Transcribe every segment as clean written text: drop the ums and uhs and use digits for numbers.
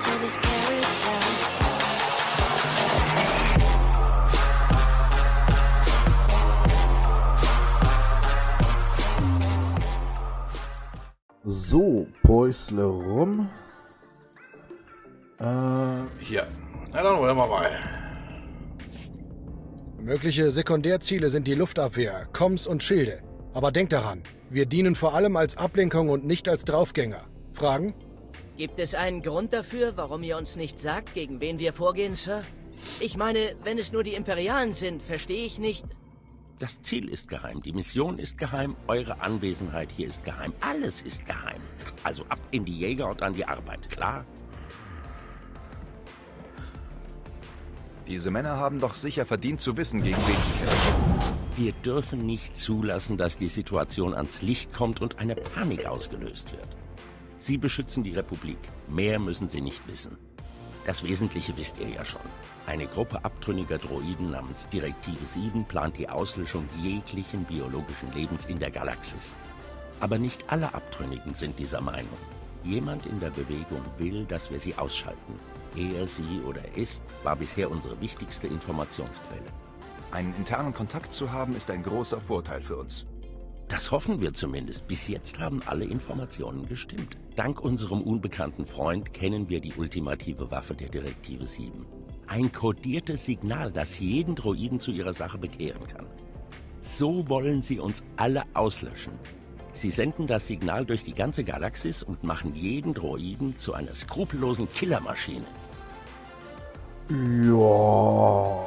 to this carousel. So, Päusle rum. Hier. Na dann wollen wir mal. Mögliche Sekundärziele sind die Luftabwehr, Comms und Schilde. Aber denkt daran, wir dienen vor allem als Ablenkung und nicht als Draufgänger. Fragen? Gibt es einen Grund dafür, warum ihr uns nicht sagt, gegen wen wir vorgehen, Sir? Ich meine, wenn es nur die Imperialen sind, verstehe ich nicht. Das Ziel ist geheim, die Mission ist geheim, eure Anwesenheit hier ist geheim. Alles ist geheim. Also ab in die Jäger und an die Arbeit, klar? Diese Männer haben doch sicher verdient zu wissen, gegen wen sie kämpfen. Wir dürfen nicht zulassen, dass die Situation ans Licht kommt und eine Panik ausgelöst wird. Sie beschützen die Republik. Mehr müssen Sie nicht wissen. Das Wesentliche wisst ihr ja schon. Eine Gruppe abtrünniger Droiden namens Direktive 7 plant die Auslöschung jeglichen biologischen Lebens in der Galaxis. Aber nicht alle Abtrünnigen sind dieser Meinung. Jemand in der Bewegung will, dass wir sie ausschalten. Er, sie oder es war bisher unsere wichtigste Informationsquelle. Einen internen Kontakt zu haben, ist ein großer Vorteil für uns. Das hoffen wir zumindest. Bis jetzt haben alle Informationen gestimmt. Dank unserem unbekannten Freund kennen wir die ultimative Waffe der Direktive 7. Ein kodiertes Signal, das jeden Droiden zu ihrer Sache bekehren kann. So wollen sie uns alle auslöschen. Sie senden das Signal durch die ganze Galaxis und machen jeden Droiden zu einer skrupellosen Killermaschine. Ja.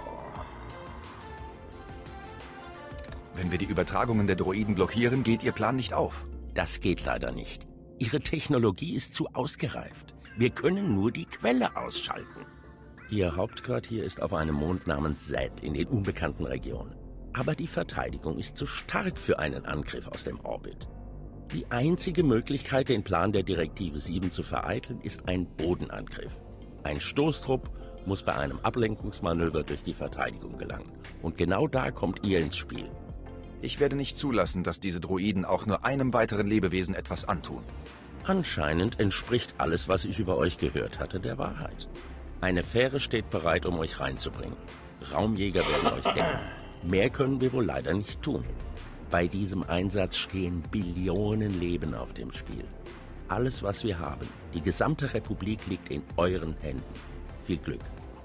Wenn wir die Übertragungen der Droiden blockieren, geht Ihr Plan nicht auf. Das geht leider nicht. Ihre Technologie ist zu ausgereift. Wir können nur die Quelle ausschalten. Ihr Hauptquartier ist auf einem Mond namens Zed in den unbekannten Regionen. Aber die Verteidigung ist zu stark für einen Angriff aus dem Orbit. Die einzige Möglichkeit, den Plan der Direktive 7 zu vereiteln, ist ein Bodenangriff. Ein Stoßtrupp muss bei einem Ablenkungsmanöver durch die Verteidigung gelangen. Und genau da kommt ihr ins Spiel. Ich werde nicht zulassen, dass diese Droiden auch nur einem weiteren Lebewesen etwas antun. Anscheinend entspricht alles, was ich über euch gehört hatte, der Wahrheit. Eine Fähre steht bereit, um euch reinzubringen. Raumjäger werden euch decken. Mehr können wir wohl leider nicht tun. Bei diesem Einsatz stehen Billionen Leben auf dem Spiel. Alles, was wir haben, die gesamte Republik liegt in euren Händen. Viel Glück.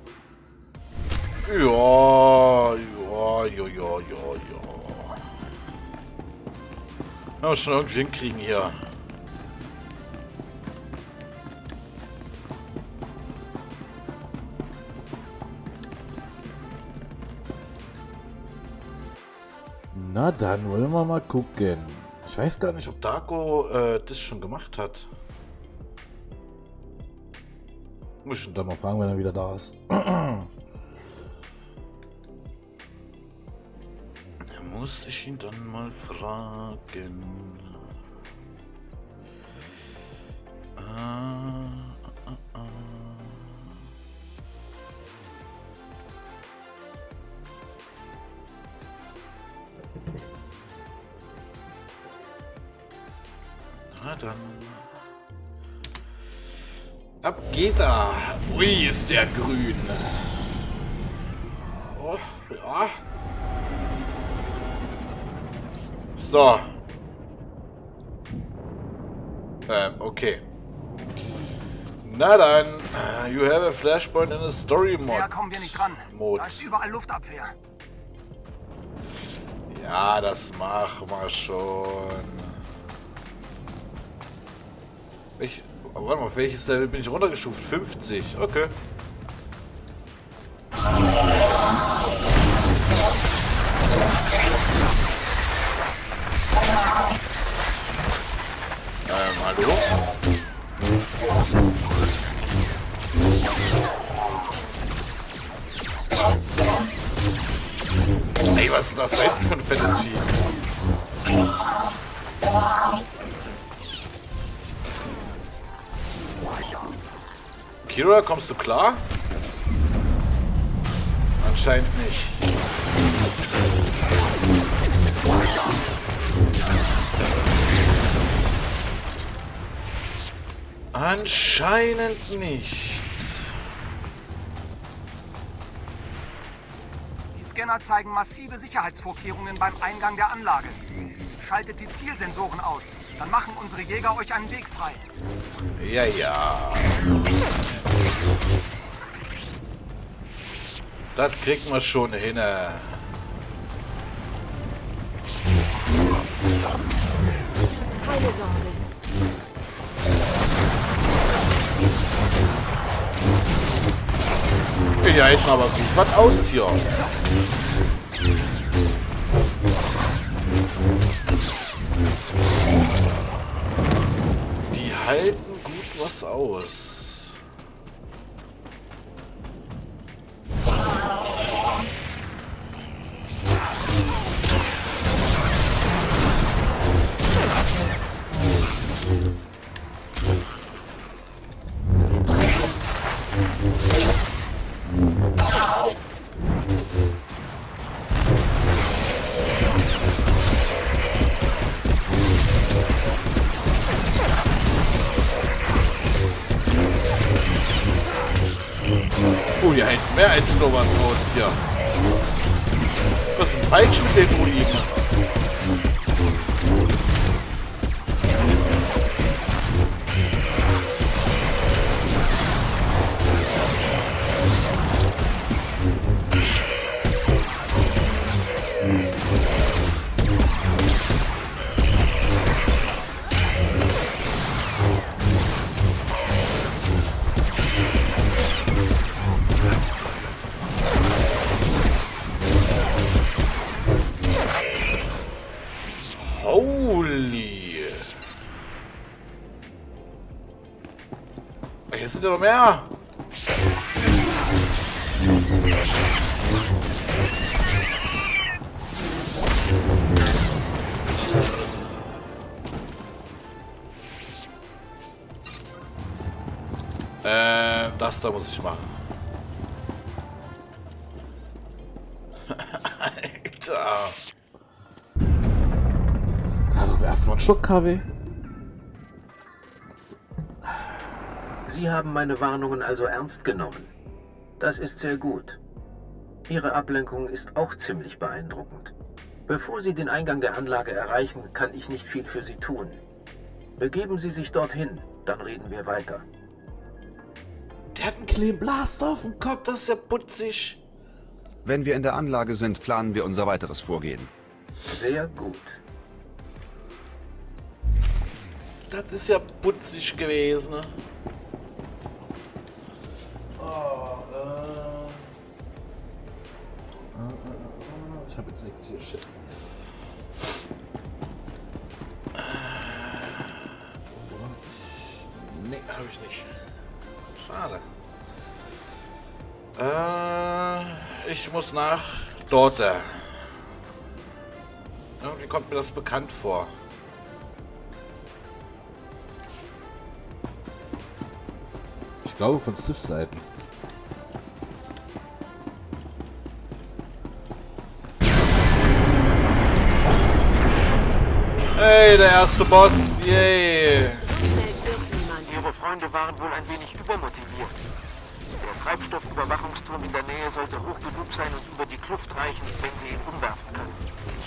Ja. Ja, schon irgendwie hinkriegen hier. Na dann wollen wir mal gucken. Ich weiß gar nicht, ob Darko das schon gemacht hat. muss ich da mal fragen, wenn er wieder da ist. Muss ich ihn dann mal fragen. Na dann. Ab geht er. Ui, ist der grün. Oh, ja. So. Okay. Na dann. You have a flashpoint in a story mode. Da kommen wir nicht dran. Da ist überall Luftabwehr. Ja, das machen wir schon. Warte mal, auf welches Level bin ich runtergestuft? 50. Okay. Hallo? Ey, was ist das da hinten für ein fettes Vieh? Kira, kommst du klar? Anscheinend nicht. Anscheinend nicht. Die Scanner zeigen massive Sicherheitsvorkehrungen beim Eingang der Anlage. Schaltet die Zielsensoren aus. Dann machen unsere Jäger euch einen Weg frei. Ja, ja. Das kriegen wir schon hin. Keine Sorge. Ja, hätten aber gut was aus hier. Die halten gut was aus. Oh, hier hängt mehr als nur was aus hier. Was ist denn falsch mit den Druiden? Holy. Hier sind ja noch mehr. Das da muss ich machen. Alter. Erstmal einen Schluck Kaffee. Sie haben meine Warnungen also ernst genommen. Das ist sehr gut. Ihre Ablenkung ist auch ziemlich beeindruckend. Bevor Sie den Eingang der Anlage erreichen, kann ich nicht viel für Sie tun. Begeben Sie sich dorthin, dann reden wir weiter. Der hat einen kleinen Blaster auf dem Kopf, das ist ja putzig. Wenn wir in der Anlage sind, planen wir unser weiteres Vorgehen. Sehr gut. Das ist ja putzig gewesen. Ne? Ich habe jetzt nichts hier. Shit. Nee, habe ich nicht. Schade. Ich muss nach dort. Irgendwie kommt mir das bekannt vor. Ich glaube von Sith-Seiten. Hey, der erste Boss, yay! Ihre Freunde waren wohl ein wenig übermotiviert. Der Treibstoffüberwachungsturm in der Nähe sollte hoch genug sein und über die Kluft reichen, wenn sie ihn umwerfen können.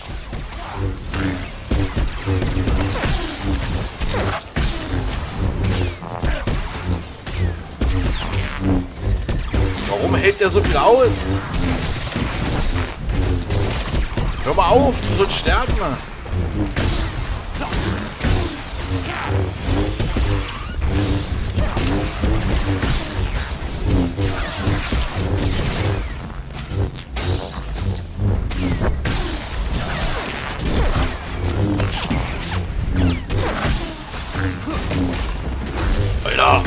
Warum hält der so viel aus? Hör mal auf, du sollst sterben. Alter!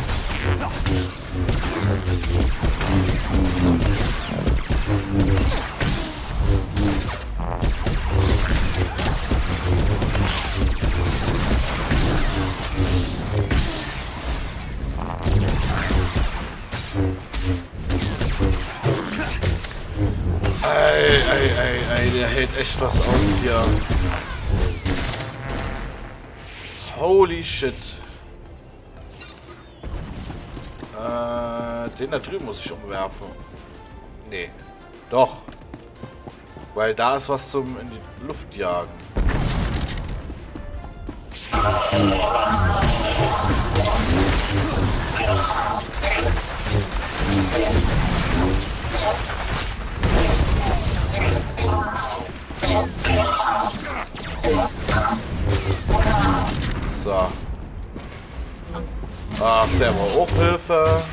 Ey, der hält echt was aus hier. Holy shit. Den da drüben muss ich umwerfen. Nee. Doch. Weil da ist was zum in die Luft jagen. So. Ach, der braucht auch Hilfe.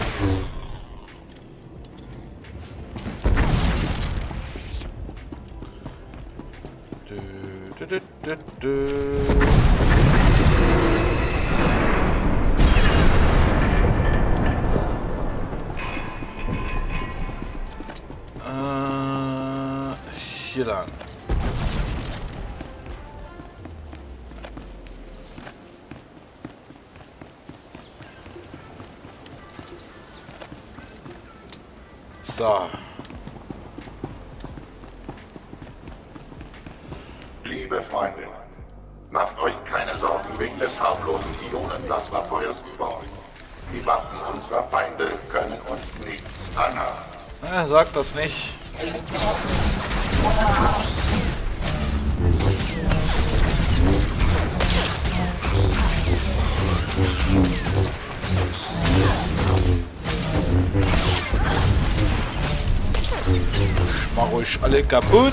Hier lang. So. Liebe Freunde, macht euch keine Sorgen wegen des harmlosen Ionenplasmafeuers über euch. Die Waffen unserer Feinde können uns nichts anhaben. Sagt das nicht. Mach euch alle kaputt.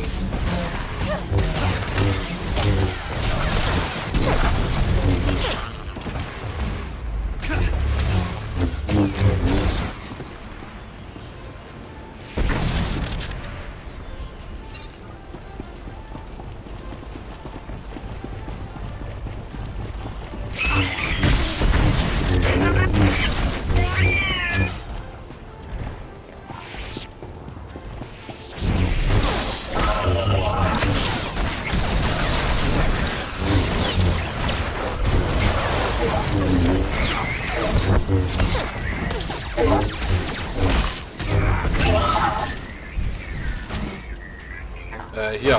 Hier.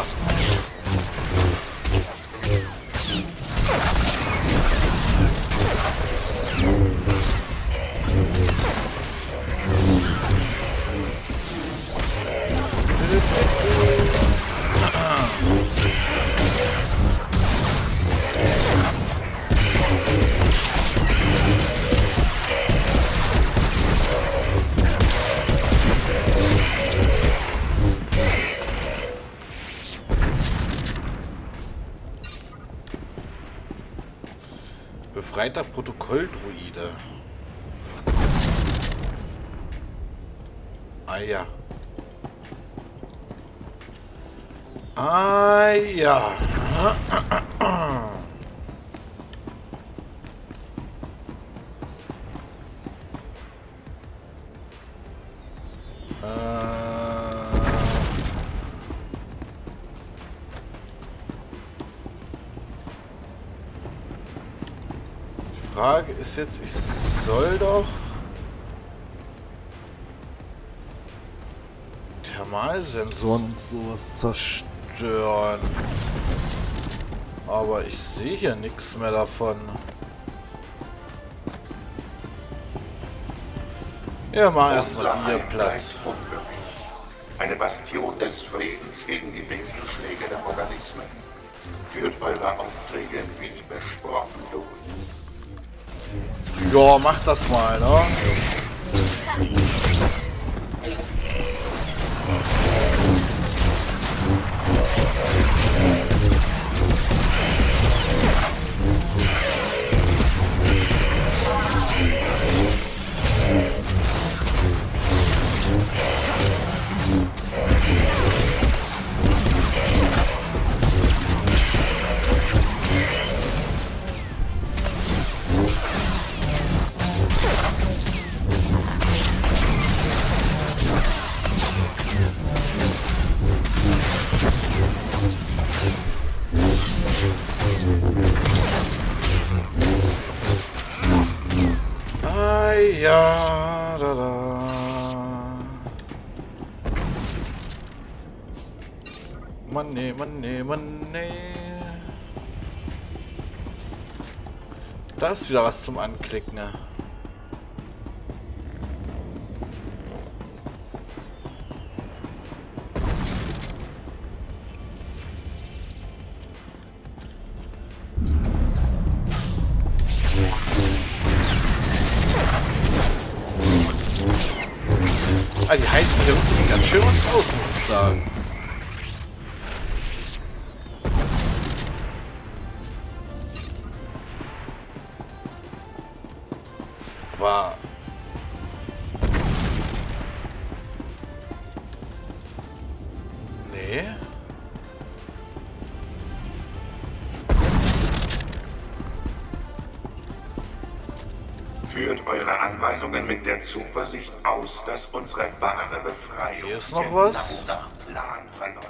Befreiter Protokolldruide. Ah ja. Ah ja. Die Frage ist jetzt, ich soll doch Thermalsensoren sowas zerstören. Aber ich sehe hier nichts mehr davon. Ja, mach erstmal hier Platz. Eine Bastion des Friedens gegen die Winkelschläge der Organismen. Führt eure Aufträge wie besprochen durch. Ja, mach das mal, ne? Ja, da, da. Mann, Mann. Da ist wieder was zum Anklicken. Ah, die halten hier wirklich ganz schön was aus, muss ich sagen. Aber... Nee. Führt eure Anweisungen mit der Zuversicht aus, dass unsere wahre Befreiung Hier ist noch was. genau nach Plan verläuft.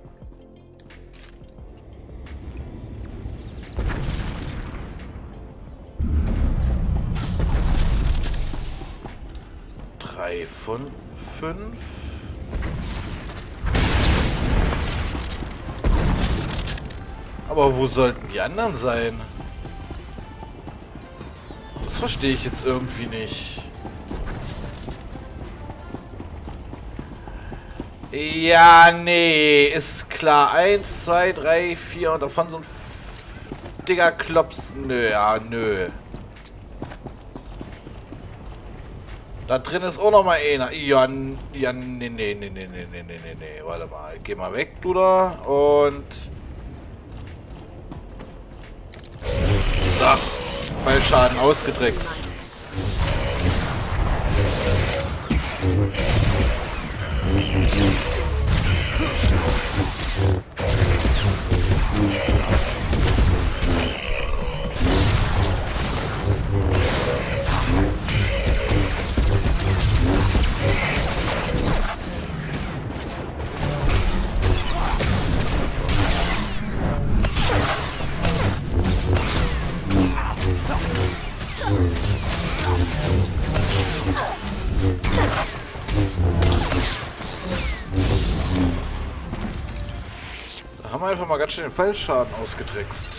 Drei von 5. Aber wo sollten die anderen sein? Das verstehe ich jetzt irgendwie nicht. Ja, nee, ist klar. 1, 2, 3, 4 und davon so ein dicker Klops. Nö, ja, nö. Da drin ist auch noch mal einer. Ja, ja, nee. Warte mal. Geh mal weg, du da. Und... So. Fallschaden ausgetrickst. Da haben wir einfach mal ganz schön den Fallschaden ausgetrickst.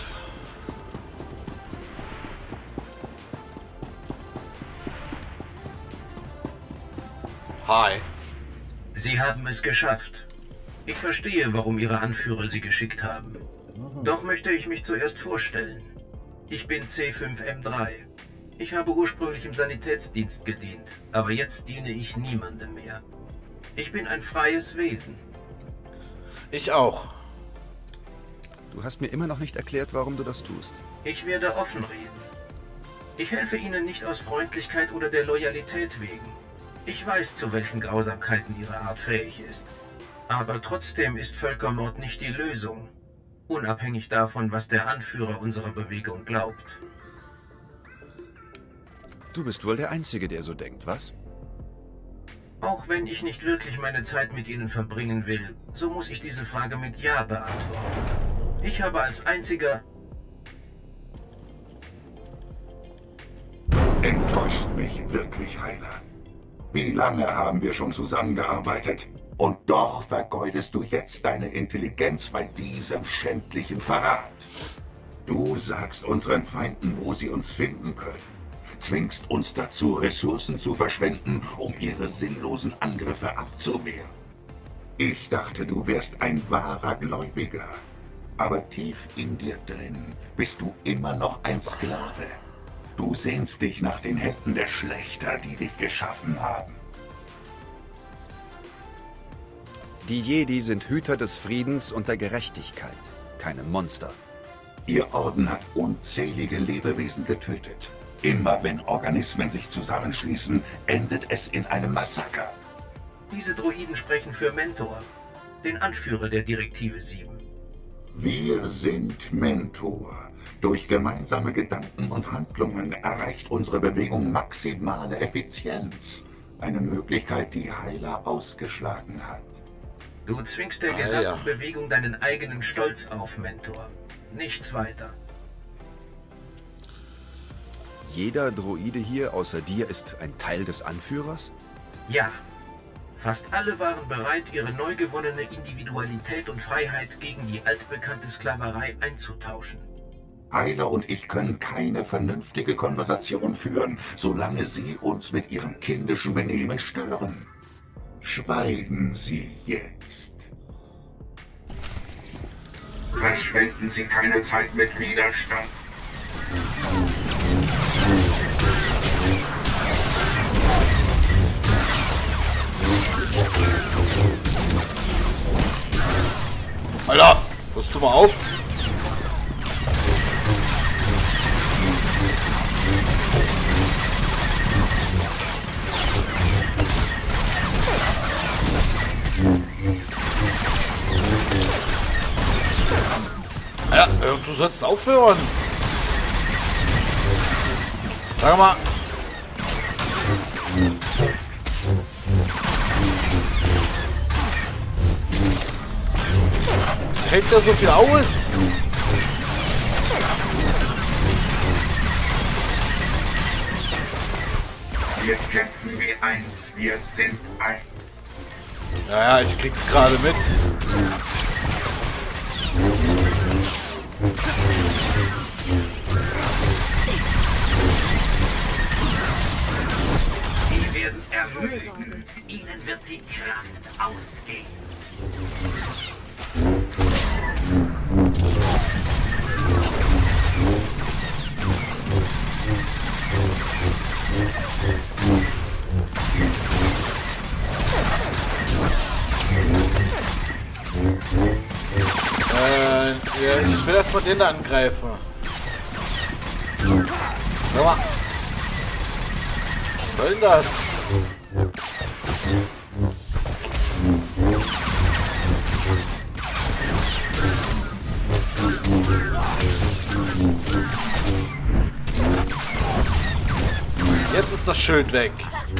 Hi. Sie haben es geschafft. Ich verstehe, warum Ihre Anführer Sie geschickt haben. Doch möchte ich mich zuerst vorstellen. Ich bin C5M3. Ich habe ursprünglich im Sanitätsdienst gedient, aber jetzt diene ich niemandem mehr. Ich bin ein freies Wesen. Ich auch. Du hast mir immer noch nicht erklärt, warum du das tust. Ich werde offen reden. Ich helfe Ihnen nicht aus Freundlichkeit oder der Loyalität wegen. Ich weiß, zu welchen Grausamkeiten Ihre Art fähig ist. Aber trotzdem ist Völkermord nicht die Lösung. Unabhängig davon, was der Anführer unserer Bewegung glaubt. Du bist wohl der Einzige, der so denkt, was? Auch wenn ich nicht wirklich meine Zeit mit Ihnen verbringen will, so muss ich diese Frage mit Ja beantworten. Ich habe als einziger... Enttäuscht mich wirklich, Heiler. Wie lange haben wir schon zusammengearbeitet? Und doch vergeudest du jetzt deine Intelligenz bei diesem schändlichen Verrat. Du sagst unseren Feinden, wo sie uns finden können. Zwingst uns dazu, Ressourcen zu verschwenden, um ihre sinnlosen Angriffe abzuwehren. Ich dachte, du wärst ein wahrer Gläubiger. Aber tief in dir drin bist du immer noch ein Sklave. Du sehnst dich nach den Händen der Schlächter, die dich geschaffen haben. Die Jedi sind Hüter des Friedens und der Gerechtigkeit, keine Monster. Ihr Orden hat unzählige Lebewesen getötet. Immer wenn Organismen sich zusammenschließen, endet es in einem Massaker. Diese Droiden sprechen für Mentor, den Anführer der Direktive 7. Wir sind Mentor. Durch gemeinsame Gedanken und Handlungen erreicht unsere Bewegung maximale Effizienz. Eine Möglichkeit, die Heiler ausgeschlagen hat. Du zwingst der gesamten Bewegung deinen eigenen Stolz auf, Mentor. Nichts weiter. Jeder Droide hier außer dir ist ein Teil des Anführers? Ja. Fast alle waren bereit, ihre neu gewonnene Individualität und Freiheit gegen die altbekannte Sklaverei einzutauschen. Heiler und ich können keine vernünftige Konversation führen, solange Sie uns mit Ihrem kindischen Benehmen stören. Schweigen Sie jetzt. Verschwenden Sie keine Zeit mit Widerstand. du mal auf? Ja, du sollst aufhören. Sag mal. Hält der so viel aus? Wir kämpfen wie eins. Wir sind eins. Ja, ich krieg's gerade mit. Die werden ermüden. Ihnen wird die Kraft ausgehen. Ja, ich will erstmal den da angreifen. Schau mal. Was soll denn das? Jetzt ist das Schild weg.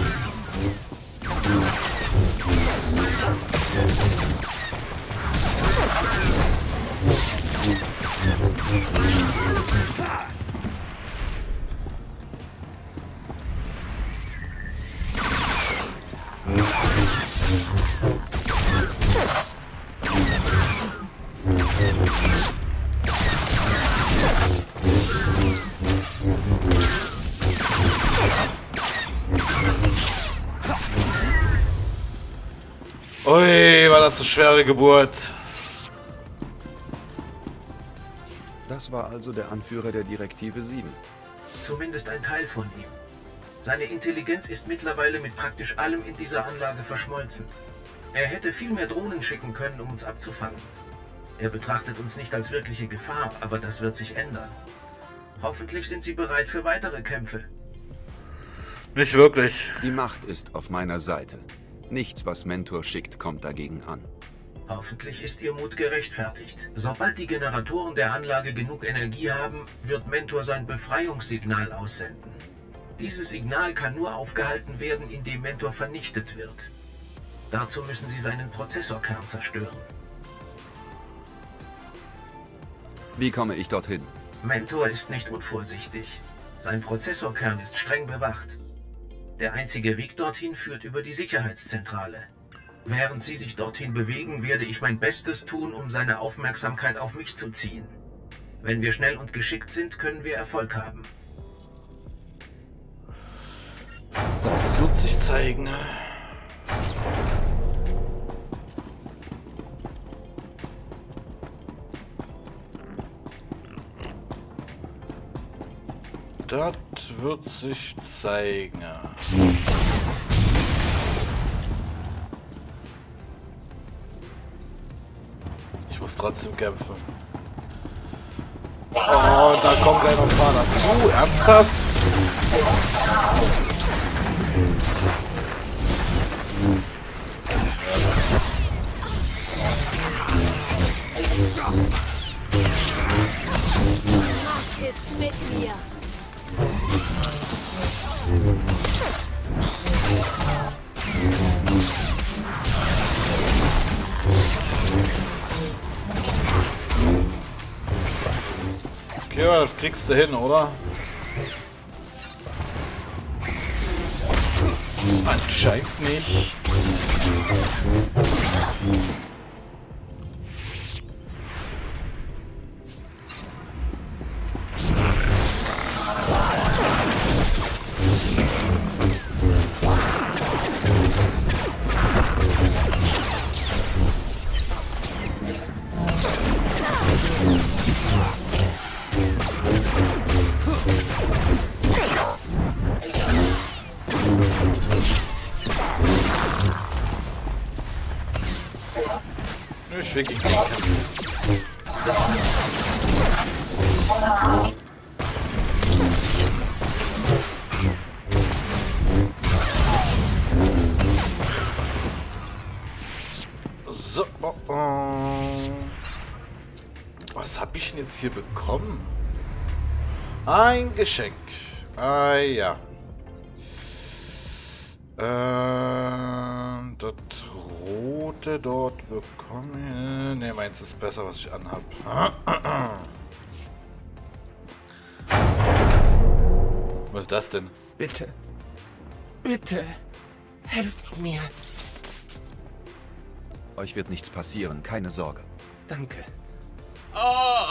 Ui, war das eine schwere Geburt. Das war also der Anführer der Direktive 7. Zumindest ein Teil von ihm. Seine Intelligenz ist mittlerweile mit praktisch allem in dieser Anlage verschmolzen. Er hätte viel mehr Drohnen schicken können, um uns abzufangen. Er betrachtet uns nicht als wirkliche Gefahr, aber das wird sich ändern. Hoffentlich sind Sie bereit für weitere Kämpfe. Nicht wirklich. Die Macht ist auf meiner Seite. Nichts, was Mentor schickt, kommt dagegen an. Hoffentlich ist Ihr Mut gerechtfertigt. Sobald die Generatoren der Anlage genug Energie haben, wird Mentor sein Befreiungssignal aussenden. Dieses Signal kann nur aufgehalten werden, indem Mentor vernichtet wird. Dazu müssen Sie seinen Prozessorkern zerstören. Wie komme ich dorthin? Mentor ist nicht unvorsichtig. Sein Prozessorkern ist streng bewacht. Der einzige Weg dorthin führt über die Sicherheitszentrale. Während Sie sich dorthin bewegen, werde ich mein Bestes tun, um seine Aufmerksamkeit auf mich zu ziehen. Wenn wir schnell und geschickt sind, können wir Erfolg haben. Das wird sich zeigen. Das wird sich zeigen. Ich muss trotzdem kämpfen. Oh, da kommen gleich noch ein paar dazu. Ernsthaft? Macht ist mit mir. Okay, das kriegst du hin, oder? Anscheinend nicht. Ich will gegen den kämpfen. So, was habe ich denn jetzt hier bekommen? Ein Geschenk. Ah ja. Das rote dort bekomme ich. Ne, meins ist besser, was ich anhab. Was ist das denn? Bitte. Bitte. Helft mir. Euch wird nichts passieren, keine Sorge. Danke. Oh.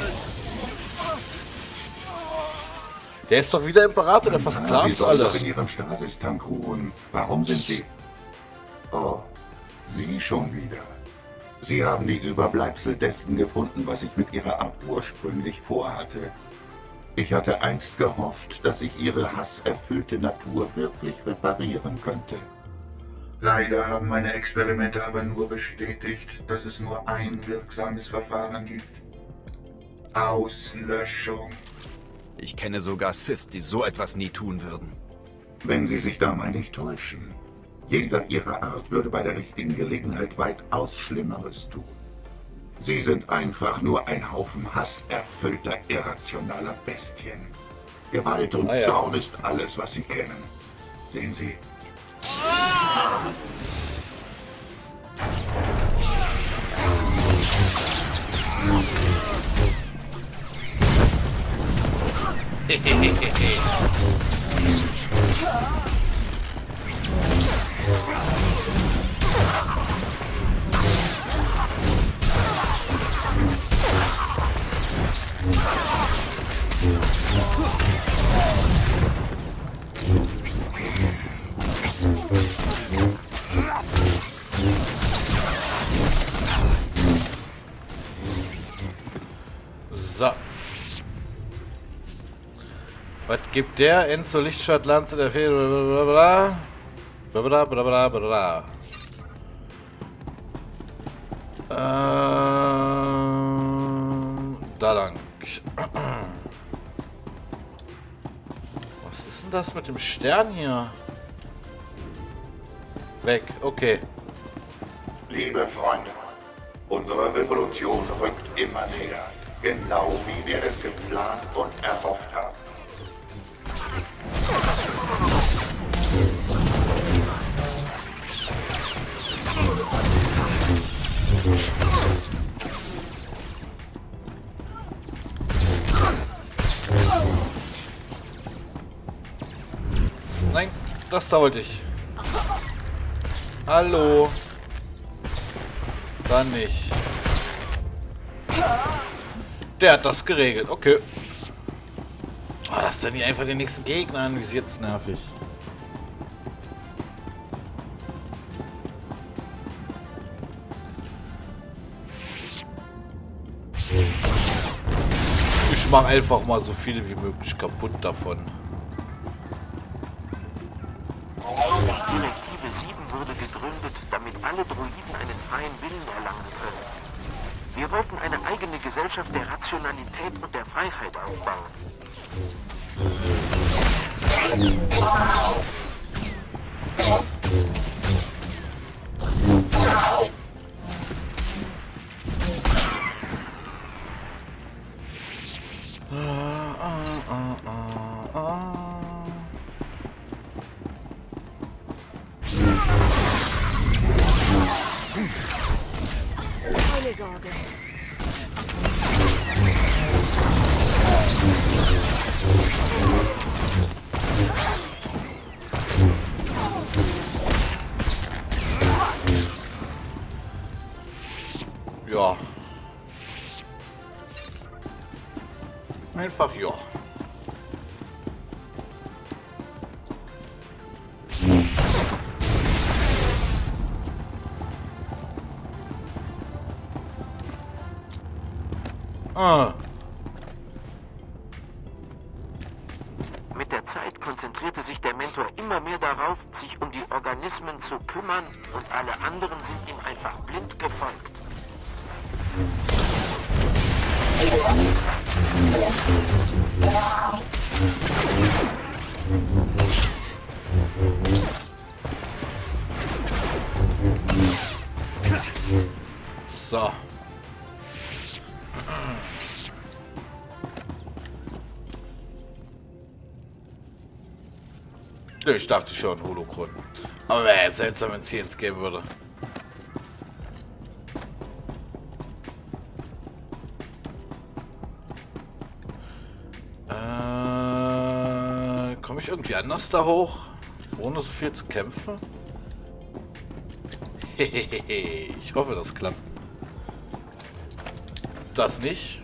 Der ist doch wieder Imperator, der Sie versklavt sollen alle. doch in Ihrem Stasis-Tank ruhen. Warum sind Sie? Oh, Sie schon wieder. Sie haben die Überbleibsel dessen gefunden, was ich mit Ihrer Art ursprünglich vorhatte. Ich hatte einst gehofft, dass ich Ihre hasserfüllte Natur wirklich reparieren könnte. Leider haben meine Experimente aber nur bestätigt, dass es nur ein wirksames Verfahren gibt. Auslöschung. Ich kenne sogar Sith, die so etwas nie tun würden. Wenn Sie sich da mal nicht täuschen. Jeder Ihrer Art würde bei der richtigen Gelegenheit weitaus Schlimmeres tun. Sie sind einfach nur ein Haufen hasserfüllter, irrationaler Bestien. Gewalt und Zorn ist alles, was Sie kennen. Sehen Sie? So. Was gibt der? Enzo Lichtschwertlanze der Fee. Blablabla. Blablabla. Da lang. Was ist denn das mit dem Stern hier? Weg, okay. Liebe Freunde, unsere Revolution rückt immer näher. Genau wie wir es geplant und erhofft haben. Nein, das da wollte ich. Hallo. Dann nicht. Der hat das geregelt, okay. Oh, das sind hier einfach die nächsten Gegner an, wie ist jetzt nervig. Ich mache einfach mal so viele wie möglich kaputt davon. Direktive 7 wurde gegründet, damit alle Droiden einen freien Willen erlangen können. Wir wollten eine eigene Gesellschaft der Rationalität und der Freiheit aufbauen. Keine Sorge. Ja. Einfach ja. Mit der Zeit konzentrierte sich der Mentor immer mehr darauf, sich um die Organismen zu kümmern, und alle anderen sind ihm einfach blind gefolgt. So. Ich dachte schon, Holocron. Aber wäre jetzt seltsam, wenn es hier ins geben würde. Komme ich irgendwie anders da hoch? Ohne so viel zu kämpfen? Ich hoffe, das klappt. Das nicht.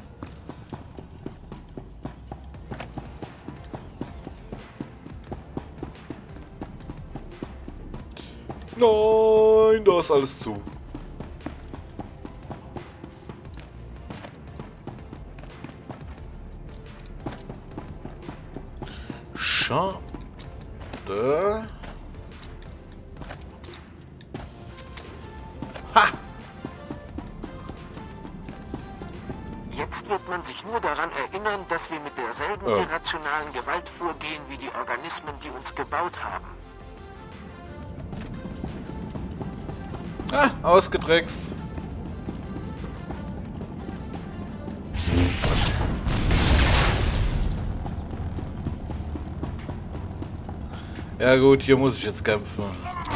Nein, da ist alles zu. Schade. Ha! Jetzt wird man sich nur daran erinnern, dass wir mit derselben irrationalen Gewalt vorgehen wie die Organismen, die uns gebaut haben. Ah, ausgetrickst. Ja gut, hier muss ich jetzt kämpfen.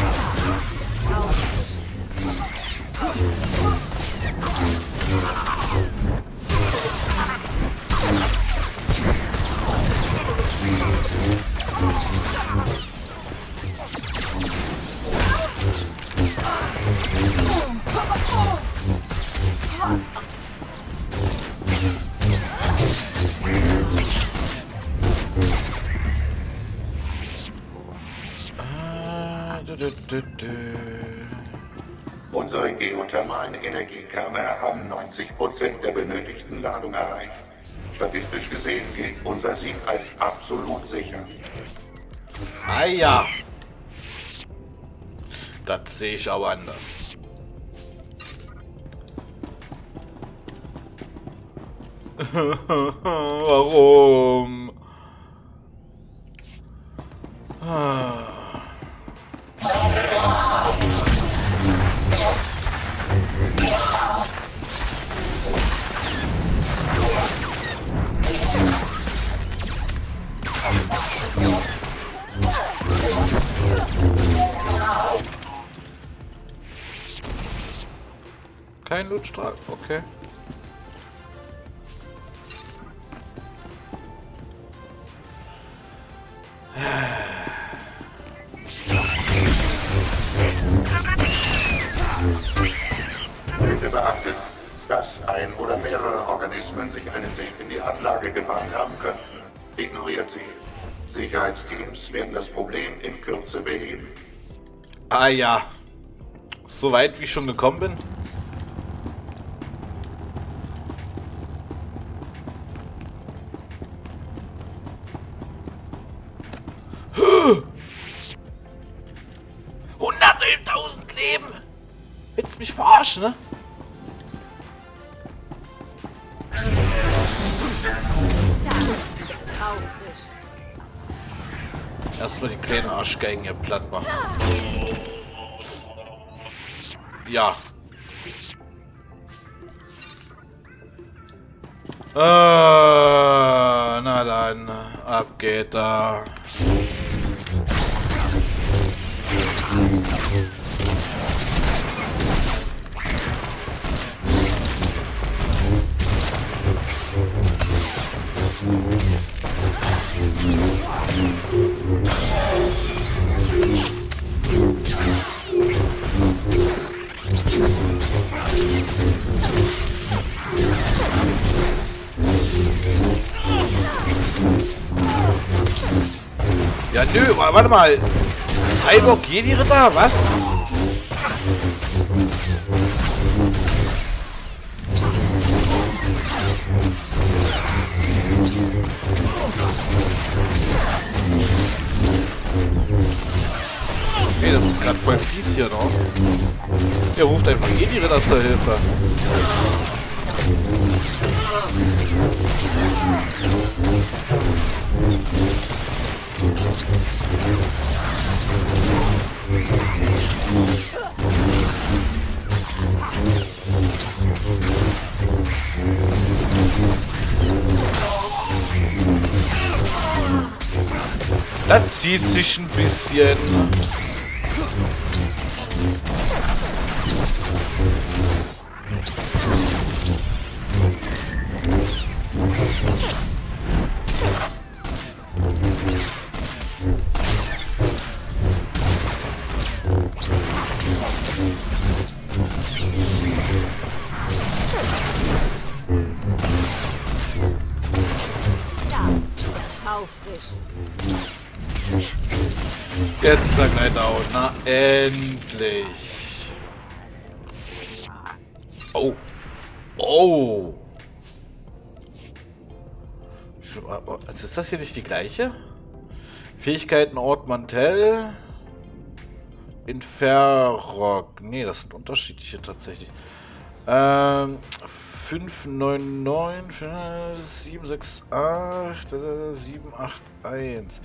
Unsere geothermalen Energiekerne haben 90% der benötigten Ladung erreicht. Statistisch gesehen gilt unser Sieg als absolut sicher. Ah ja. Das sehe ich aber anders. Warum? Kein Lootstrahl, okay. Bitte beachtet, dass ein oder mehrere Organismen sich einen Weg in die Anlage gebahnt haben könnten. Ignoriert sie. Sicherheitsteams werden das Problem in Kürze beheben. Ah ja. So weit wie ich schon gekommen bin. Leben! Willst du mich verarschen, ne? Erstmal die kleinen Arschgeigen hier platt machen. Ja. Na dann, ab geht da. Ja, nö, warte mal. Cyborg Jedi-Ritter, was? Okay, das ist gerade voll fies hier noch. Er ruft einfach Jedi-Ritter zur Hilfe. Das zieht sich ein bisschen. Jetzt ist er gleich down. Na, endlich. Oh. Oh. Also ist das hier nicht die gleiche? Fähigkeiten Ort Mantell. Inferrock. Nee, das sind unterschiedliche tatsächlich. 599, 768, 781.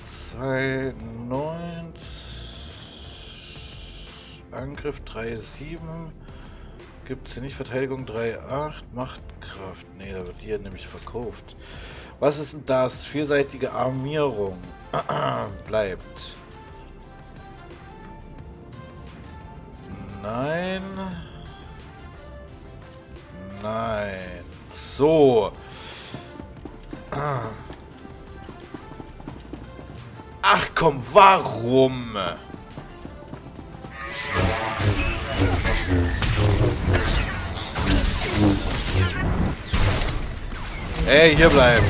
2,9 Angriff 3,7 gibt es hier nicht, Verteidigung 3,8 Machtkraft, ne, da wird die ja nämlich verkauft. Was ist denn das? Vielseitige Armierung bleibt. Nein. Nein. So. Ach komm, warum? Ey, hier bleiben.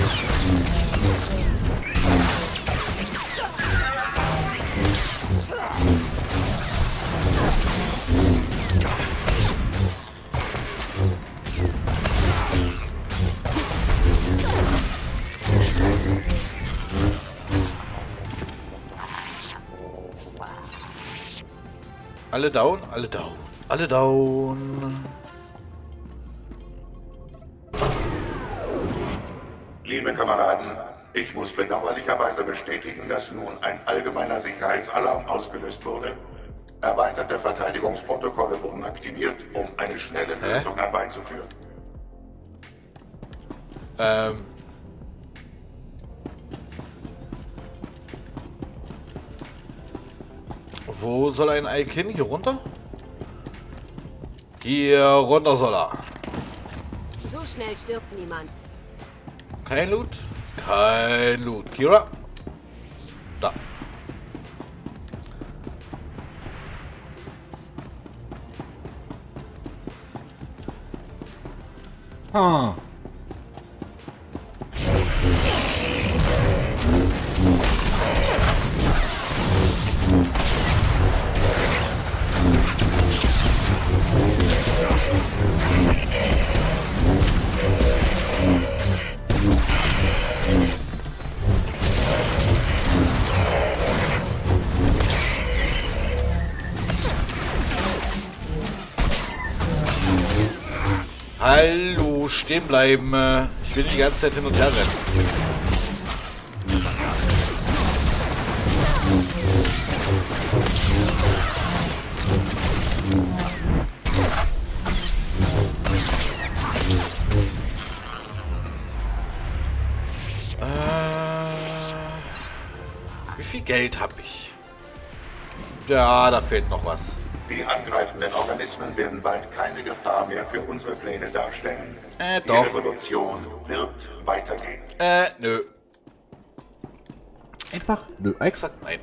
Alle down, alle down, alle down. Liebe Kameraden, ich muss bedauerlicherweise bestätigen, dass nun ein allgemeiner Sicherheitsalarm ausgelöst wurde. Erweiterte Verteidigungsprotokolle wurden aktiviert, um eine schnelle Lösung herbeizuführen. Wo soll ein Ike hin? Hier runter? Hier runter soll er. So schnell stirbt niemand. Kein Loot? Kein Loot. Kira? Da. Ah. Hallo, stehen bleiben. Ich will die ganze Zeit hin und her rennen. Wie viel Geld habe ich? Ja, da fehlt noch was. Die angreifenden Organismen werden bald keine Gefahr mehr für unsere Pläne darstellen. Doch. Die Revolution wird weitergehen. Nö. Einfach nö. Exakt nein.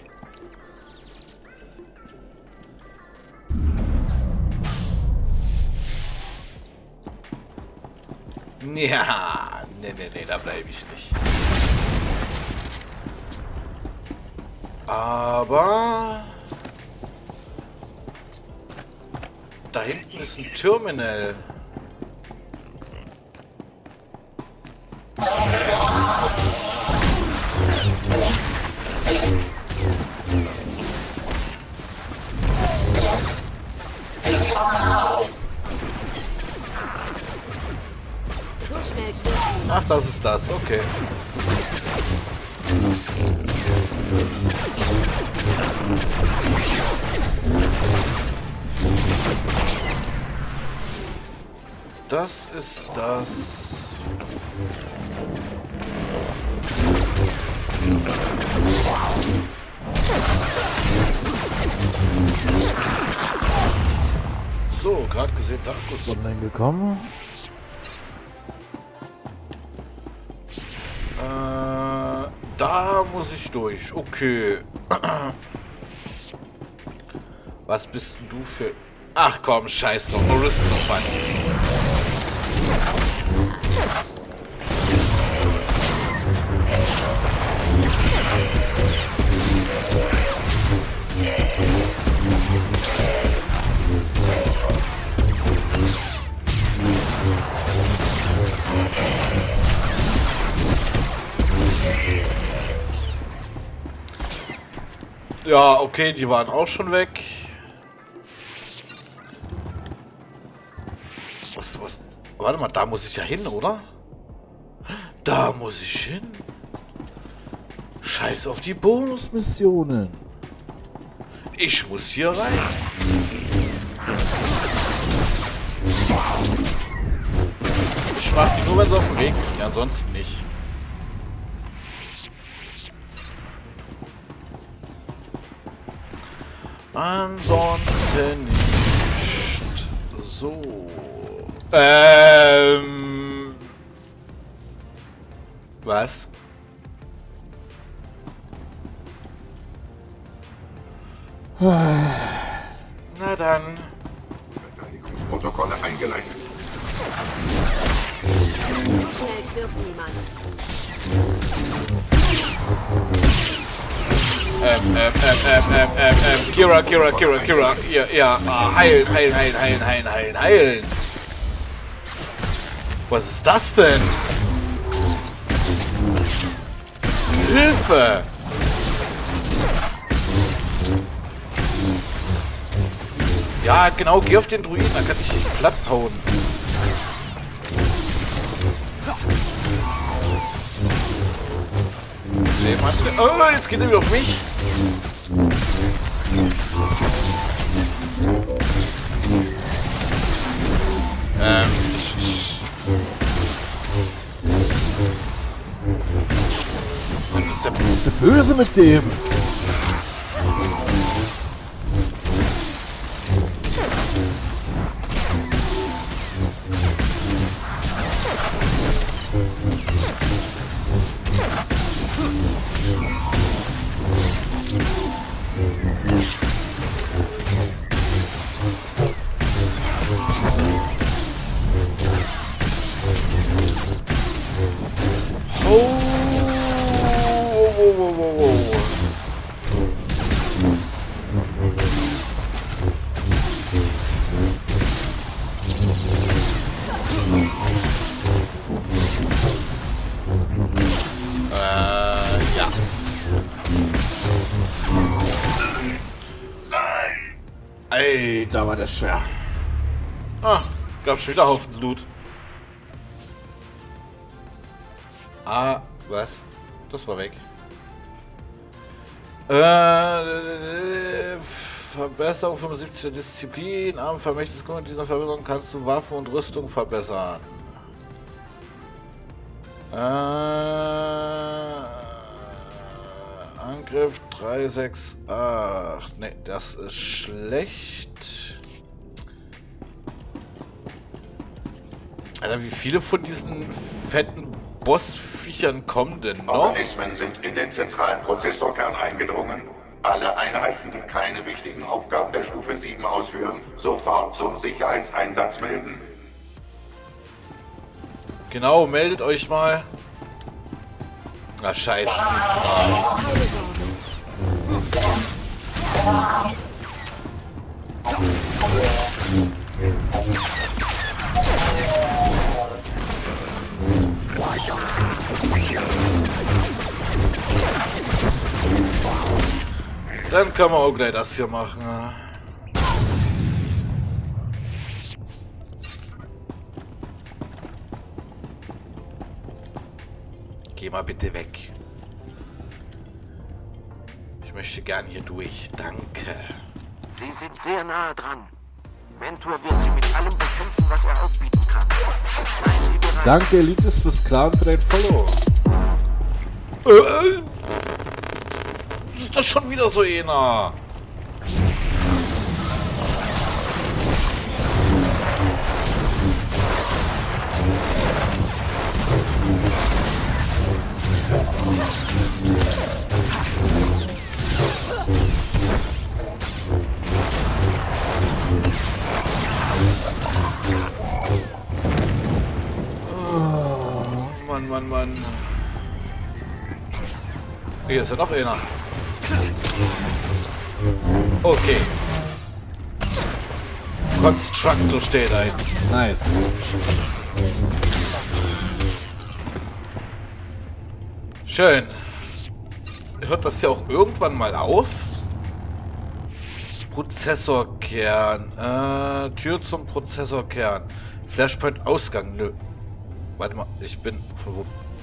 Ja, nee, da bleibe ich nicht. Aber da hinten ist ein Terminal. So schnell Ach, das ist das. Okay. Das ist das. So, gerade gesehen, Darkus Online gekommen. Da muss ich durch. Okay. Was bist denn du für... Ach komm, scheiß drauf. No risk, no fun. Ja, okay, die waren auch schon weg. Was? Warte mal, da muss ich ja hin, oder? Da muss ich hin. Scheiß auf die Bonusmissionen. Ich muss hier rein. Ich mach die nur, wenn sie auf dem Weg liegen, ansonsten nicht. Ansonsten nicht. So. Was? Na dann. Verteidigungsprotokolle eingeleitet. So schnell stirbt niemand. Kira. Ja, heilen. Was ist das denn? Hilfe! Ja, genau, geh auf den Druiden, dann kann ich dich platt hauen. Oh, jetzt geht er wieder auf mich. Das ist böse mit dem. Ja. Ey, da war das schwer. Ah, gab schon wieder Haufen Loot. Ah, was? Das war weg. Verbesserung 75 Disziplin. Am Vermächtnis mit dieser Verbesserung kannst du Waffen und Rüstung verbessern. Angriff 368. Ne, das ist schlecht. Alter, wie viele von diesen fetten Bossviechern kommen denn noch? Organismen sind in den zentralen Prozessorkern eingedrungen. Alle Einheiten, die keine wichtigen Aufgaben der Stufe 7 ausführen, sofort zum Sicherheitseinsatz melden. Genau, meldet euch mal. Na scheiße, nicht zu nah. Dann können wir auch gleich das hier machen. Geh mal bitte weg. Ich möchte gern hier durch. Danke. Sie sind sehr nahe dran. Mentor wird Sie mit allem bekämpfen, was er aufbieten kann. Seien Sie bereit. Danke, Elitis, fürs Clan für dein Follow. Ist das schon wieder so einer? Mann. Hier ist ja noch einer. Okay. Constructor steht ein. Nice. Schön. Hört das ja auch irgendwann mal auf? Prozessorkern. Tür zum Prozessorkern. Flashpoint Ausgang. Nö. Warte mal, ich bin verwirrt.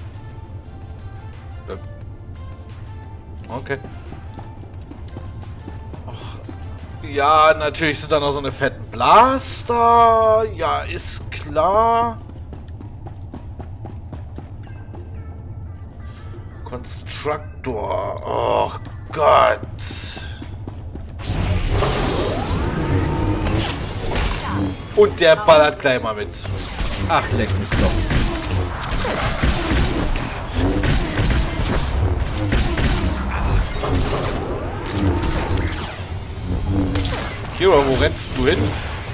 Okay. Ach, ja, natürlich sind da noch so eine fetten Blaster. Ja, ist klar. Constructor. Oh Gott. Und der ballert gleich mal mit. Ach, leck mich doch. Kira, wo rennst du hin?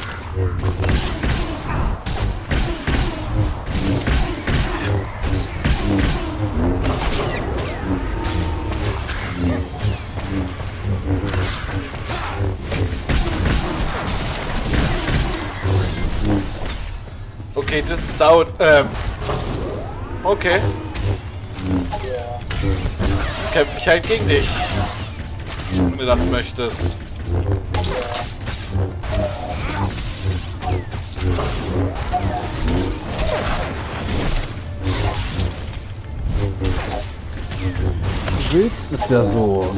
Okay, das ist down. Okay. Kämpfe ich halt gegen dich. Wenn du das möchtest. Du willst es ja so.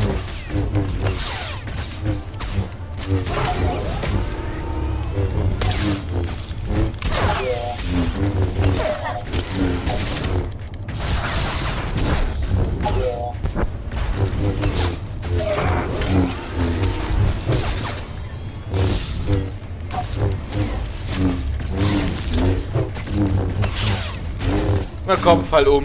Na komm, fall um.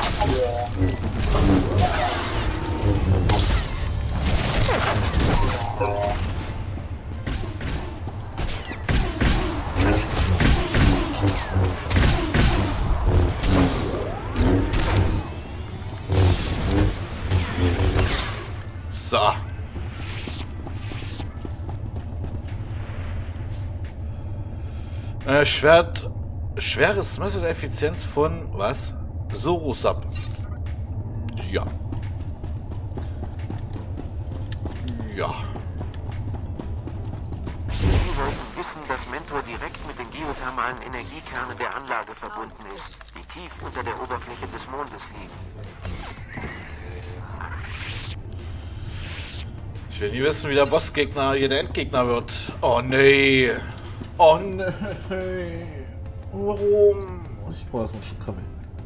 So. Schweres Messer der Effizienz von was? Sorosab. Ja. Ja. Sie sollten wissen, dass Mentor direkt mit den geothermalen Energiekernen der Anlage verbunden ist, die tief unter der Oberfläche des Mondes liegen. Ich will nie wissen, wie der Bossgegner hier der Endgegner wird. Oh nee. Oh nee. Warum? Ich brauche erstmal schon Kaffee.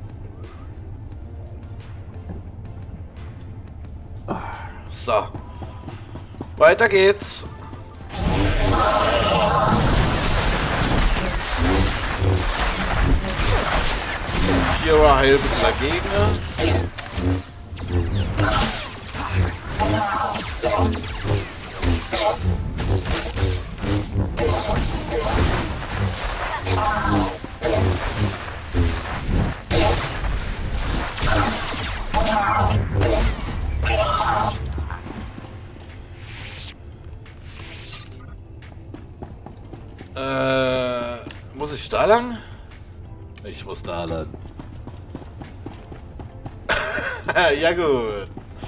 So. Weiter geht's. Kira Heilmittel Gegner. Muss ich da lang? Ich muss da lang. Ja gut.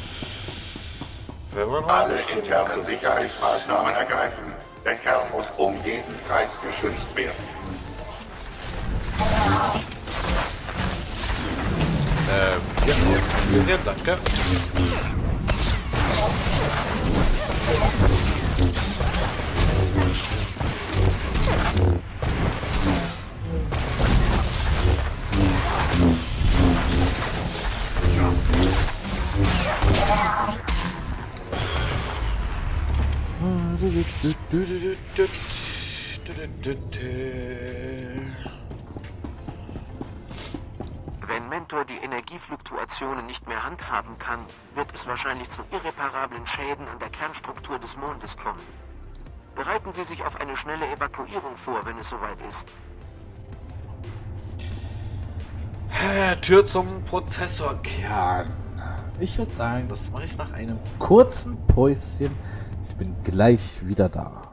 Wenn man alle internen Sicherheitsmaßnahmen ergreifen. Der Kern muss um jeden Preis geschützt werden. Ja, sehr danke. Wenn Mentor die Energiefluktuationen nicht mehr handhaben kann, wird es wahrscheinlich zu irreparablen Schäden an der Kernstruktur des Mondes kommen. Bereiten Sie sich auf eine schnelle Evakuierung vor, wenn es soweit ist. Tür zum Prozessorkern. Ich würde sagen, das mache ich nach einem kurzen Päuschen. Ich bin gleich wieder da.